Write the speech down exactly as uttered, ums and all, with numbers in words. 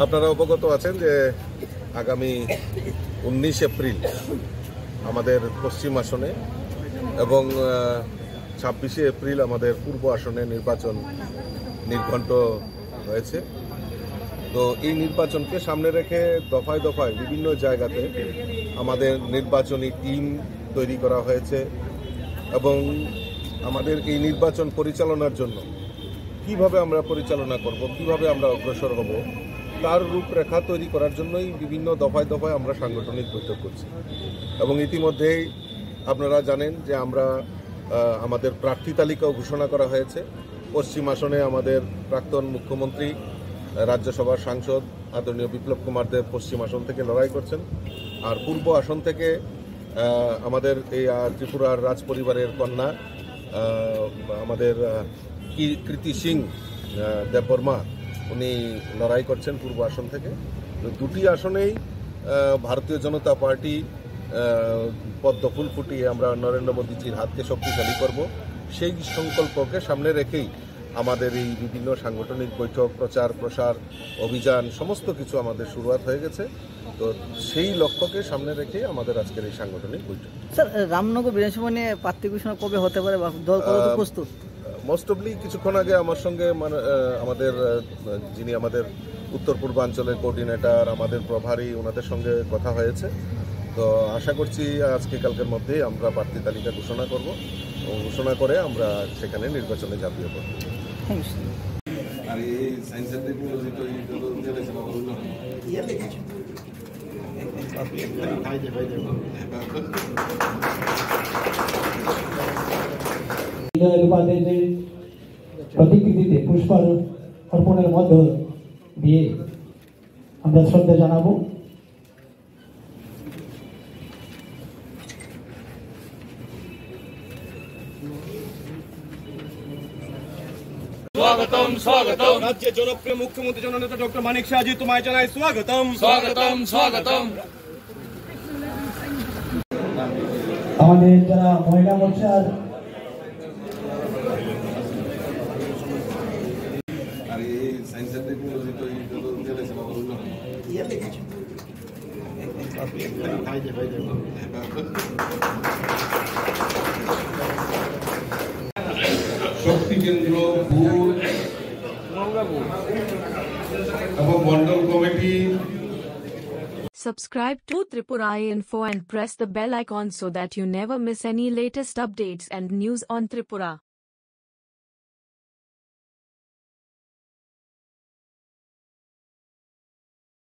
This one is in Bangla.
আপনারা অবগত আছেন যে আগামী উনিশ এপ্রিল আমাদের পশ্চিম আসনে এবং ছাব্বিশে এপ্রিল আমাদের পূর্ব আসনে নির্বাচন নির্ঘণ্ট হয়েছে। তো এই নির্বাচনকে সামনে রেখে দফায় দফায় বিভিন্ন জায়গাতে আমাদের নির্বাচনী টিম তৈরি করা হয়েছে এবং আমাদের এই নির্বাচন পরিচালনার জন্য কিভাবে আমরা পরিচালনা করব, কিভাবে আমরা অগ্রসর হব, তার রূপরেখা তৈরি করার জন্যই বিভিন্ন দফায় দফায় আমরা সাংগঠনিক বৈঠক করছি। এবং ইতিমধ্যেই আপনারা জানেন যে আমরা আমাদের প্রার্থী তালিকাও ঘোষণা করা হয়েছে। পশ্চিম আসনে আমাদের প্রাক্তন মুখ্যমন্ত্রী, রাজ্যসভার সাংসদ আদরণীয় বিপ্লব কুমার দেব পশ্চিম আসন থেকে লড়াই করছেন, আর পূর্ব আসন থেকে আমাদের এই ত্রিপুরার রাজ পরিবারের কন্যা আমাদের কৃতি সিং দেববর্মা উনি লড়াই করছেন পূর্ব আসন থেকে। দুটি আসনেই ভারতীয় জনতা পার্টি পদ্ম ফুল ফুটিয়ে আমরা নরেন্দ্র মোদীজির হাতকে শক্তিশালী করব, সেই সংকল্পকে সামনে রেখেই আমাদের এই বিভিন্ন সাংগঠনিক বৈঠক, প্রচার প্রসার অভিযান সমস্ত কিছু আমাদের শুরুয়াত হয়ে গেছে। তো সেই লক্ষ্যকে সামনে রেখে আমাদের আজকের এই সাংগঠনিক বৈঠক। স্যার, রামনগর বিধানসভা নিয়ে প্রার্থী ঘোষণা কবে হতে পারে বা দল কতটা প্রস্তুত? মোস্ট অফলি কিছুক্ষণ আগে আমার সঙ্গে মানে আমাদের যিনি আমাদের উত্তর পূর্বাঞ্চলের কোঅর্ডিনেটর, আমাদের প্রভারী, ওনাদের সঙ্গে কথা হয়েছে। তো আশা করছি আজকে কালকের মধ্যেই আমরা প্রার্থী তালিকা ঘোষণা করব এবং ঘোষণা করে আমরা সেখানে নির্বাচনে ঝাঁপিয়ে পড়ব। আর এই সায়েন্সের টেকনোলজি তো প্রতিকৃতিতে পুষ্প অর্পণের মধ্য দিয়ে আমরা শ্রদ্ধা জানাবো। স্বাগতম স্বাগতম রাজ্যের জনপ্রিয় মুখ্যমন্ত্রী জননেতা ডক্টর মানিক শাহজি, তোমায় জানাই স্বাগতম স্বাগতম স্বাগতম। আমাদের যারা মহিলা মোর্চার শক্তি কেন্দ্র বুথ এবং Mandal committee. Subscribe to Tripura Info and press the bell icon so that you never miss any latest updates and news on Tripura.